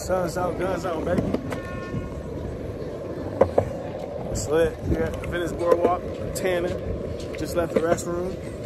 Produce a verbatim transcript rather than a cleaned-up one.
Sun's out, guns out, baby. It's lit here at the Venice Boardwalk, tanning. Just left the restroom.